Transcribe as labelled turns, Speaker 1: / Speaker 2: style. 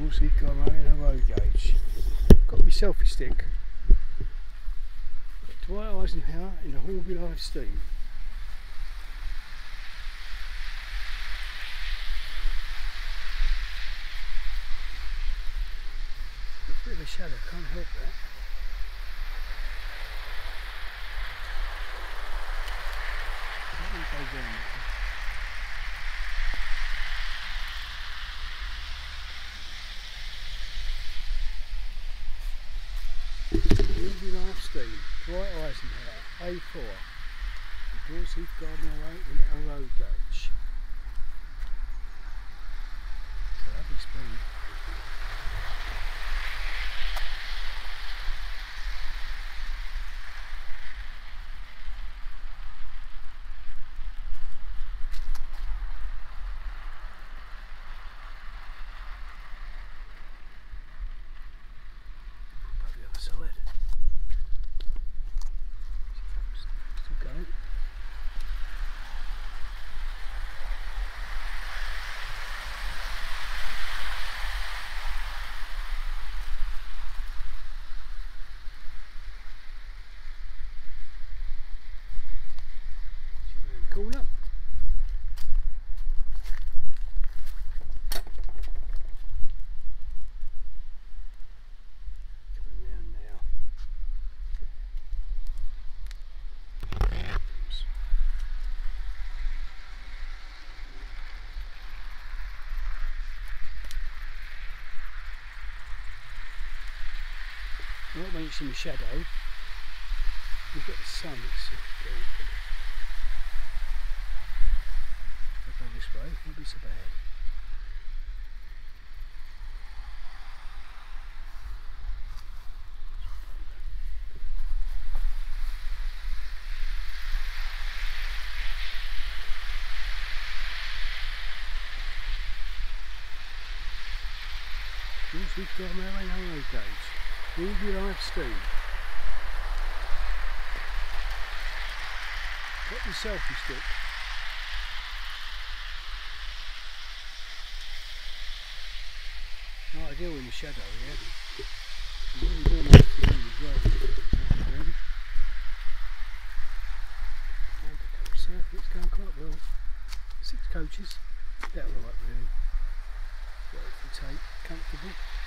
Speaker 1: Daws Heath in a road gauge. Got my selfie stick. Got Dwight Eisenhower in a hornby live steam. A bit of a shadow, can't help that. Let me go down there. Hornby live steam, Dwight Eisenhower, A4, the Daws Heath Garden away in a road gauge. So lovely speed. Side. Still going. Corner. Not when it's in the shadow, you've got the sun, it's very good. If I go this way, it won't be so bad. Daws Heath got my road gauge. Hornby live steam. Got the selfie stick. Not ideal in the shadow here. It's really warm afternoon as well. Undercover circuit's going quite well. 6 coaches. About right really. Got it for tape, comfortable.